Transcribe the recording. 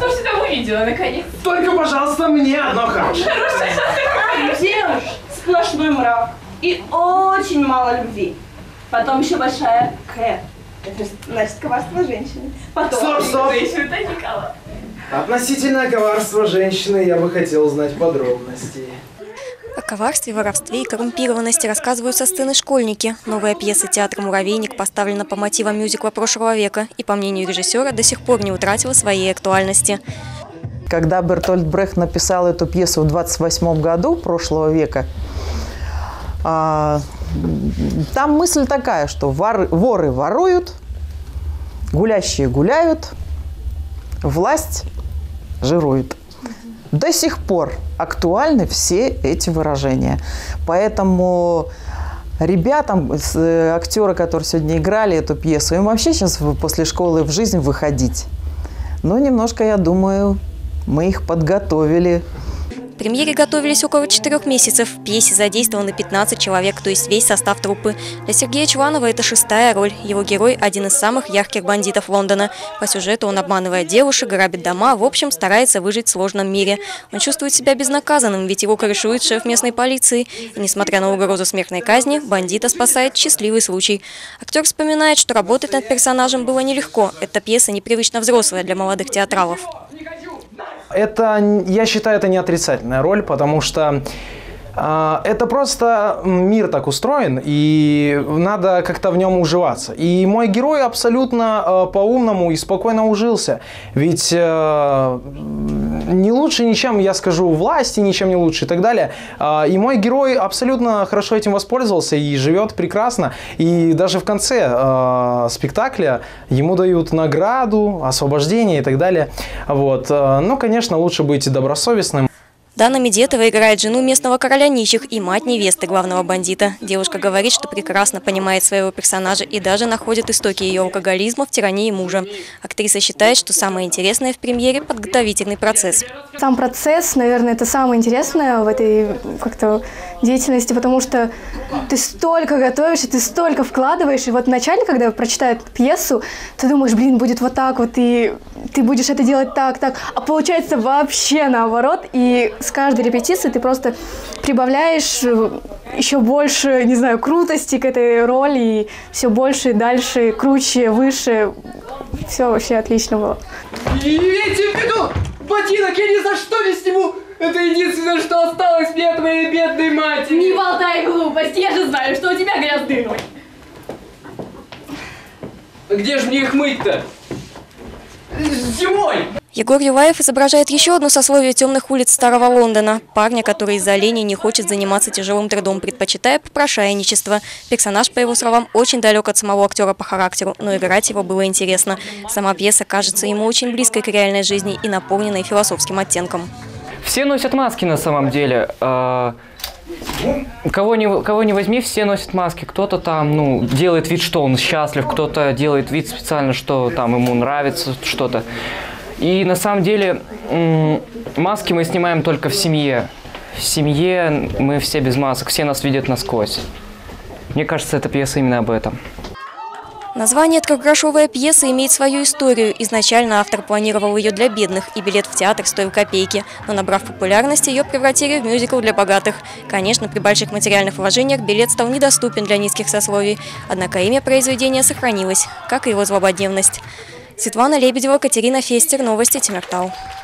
что ж ты там увидела, наконец? Только, пожалуйста, мне одно хорошее. А где уж сплошной мрак и очень мало любви. Потом еще большая К. Это значит коварство женщины. Потом... Стоп! Относительно коварства женщины я бы хотел узнать подробности. О коварстве, воровстве и коррумпированности рассказывают со сцены школьники. Новая пьеса театра «Муравейник» поставлена по мотивам мюзикла прошлого века и, по мнению режиссера, до сих пор не утратила своей актуальности. Когда Бертольд Брехт написал эту пьесу в 28 году прошлого века, там мысль такая, что воры воруют, гулящие гуляют, власть жирует. До сих пор актуальны все эти выражения. Поэтому ребятам, актеры, которые сегодня играли эту пьесу, им вообще сейчас после школы в жизнь выходить. Но немножко, я думаю, мы их подготовили. К премьере готовились около 4 месяцев. В пьесе задействованы 15 человек, то есть весь состав труппы. Для Сергея Чванова это 6-я роль. Его герой – один из самых ярких бандитов Лондона. По сюжету он обманывает девушек, грабит дома, в общем, старается выжить в сложном мире. Он чувствует себя безнаказанным, ведь его крышует шеф местной полиции. И, несмотря на угрозу смертной казни, бандита спасает счастливый случай. Актер вспоминает, что работать над персонажем было нелегко. Эта пьеса непривычно взрослая для молодых театралов. Я считаю, это не отрицательная роль, потому что это просто мир так устроен, и надо как-то в нем уживаться. И мой герой абсолютно по-умному и спокойно ужился. Ведь не лучше ничем, я скажу, власти ничем не лучше и так далее. И мой герой абсолютно хорошо этим воспользовался и живет прекрасно. И даже в конце спектакля ему дают награду, освобождение и так далее. Вот. Ну, конечно, лучше быть добросовестным. Дана Медетова играет жену местного короля нищих и мать невесты главного бандита. Девушка говорит, что прекрасно понимает своего персонажа и даже находит истоки ее алкоголизма в тирании мужа. Актриса считает, что самое интересное в премьере – подготовительный процесс. Сам процесс, наверное, это самое интересное в этой как-то деятельности, потому что ты столько готовишь, и ты столько вкладываешь. И вот вначале, когда прочитают пьесу, ты думаешь, блин, будет вот так вот, и ты будешь это делать так. А получается вообще наоборот. И с каждой репетиции ты просто прибавляешь еще больше, не знаю, крутости к этой роли, и все больше, дальше, круче, выше. Все вообще отлично было. Имейте в виду, ботинок я ни за что не сниму. Это единственное, что осталось мне от моей бедной матери. Не болтай глупость, я же знаю, что у тебя грязные ноги. Где же мне их мыть-то? Зимой! Егор Юлаев изображает еще одно сословие темных улиц Старого Лондона. Парня, который из-за лени не хочет заниматься тяжелым трудом, предпочитая попрошайничество. Персонаж, по его словам, очень далек от самого актера по характеру, но играть его было интересно. Сама пьеса кажется ему очень близкой к реальной жизни и наполненной философским оттенком. Все носят маски на самом деле. Кого не возьми, все носят маски. Кто-то там, делает вид, что он счастлив, кто-то делает вид специально, что там ему нравится что-то. И на самом деле маски мы снимаем только в семье. В семье мы все без масок, все нас видят насквозь. Мне кажется, эта пьеса именно об этом. Название «Трехгрошовая пьеса» имеет свою историю. Изначально автор планировал ее для бедных, и билет в театр стоил копейки. Но, набрав популярность, ее превратили в мюзикл для богатых. Конечно, при больших материальных вложениях билет стал недоступен для низких сословий. Однако имя произведения сохранилось, как и его злободневность. Светлана Лебедева, Катерина Фестер, новости Темиртау.